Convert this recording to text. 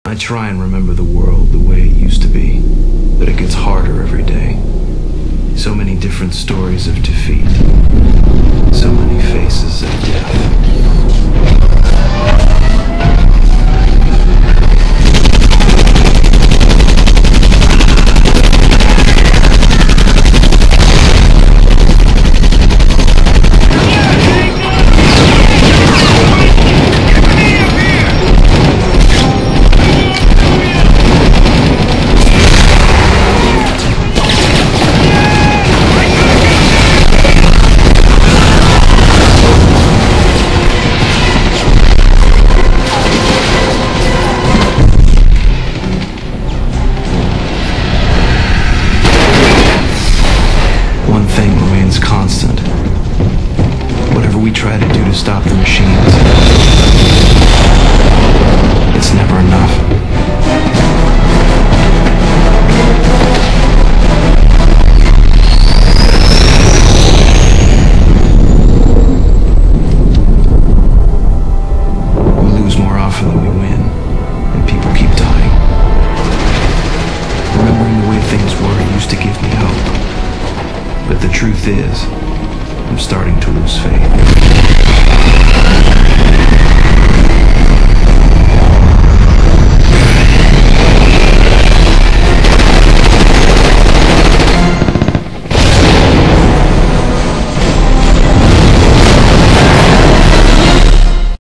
I try and remember the world the way it used to be, but it gets harder every day. So many different stories of defeat, so many faces of death. One thing remains constant. Whatever we try to do to stop the machines, it's never enough. We lose more often than we win, and people keep dying. Remembering the way things were used to give me hope. But the truth is, I'm starting to lose faith.